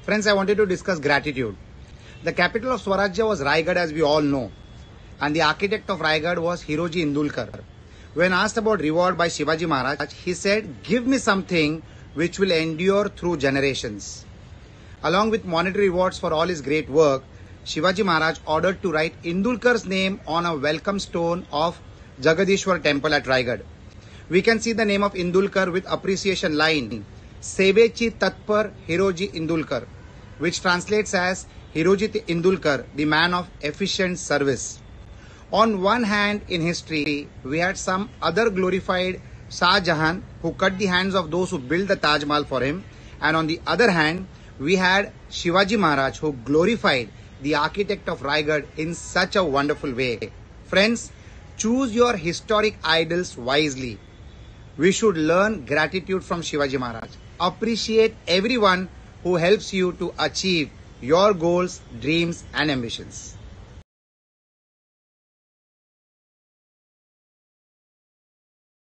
Friends, I wanted to discuss gratitude. The capital of Swarajya was Raigad, as we all know, and the architect of Raigad was Hiroji Indulkar. When asked about reward by Shivaji Maharaj, he said, "Give me something which will endure through generations." Along with monetary rewards for all his great work, Shivaji Maharaj ordered to write Indulkar's name on a welcome stone of Jagadishwar temple at Raigad. We can see the name of Indulkar with appreciation line, Sevechi Tatpar Hiroji Indulkar, which translates as Hiroji Indulkar, the man of efficient service. On one hand, in history, we had some other glorified Shah Jahan who cut the hands of those who built the Taj Mahal for him, and on the other hand, we had Shivaji Maharaj who glorified the architect of Raigad in such a wonderful way. Friends, choose your historic idols wisely. We should learn gratitude from Shivaji Maharaj. Appreciate everyone who helps you to achieve your goals, dreams and ambitions.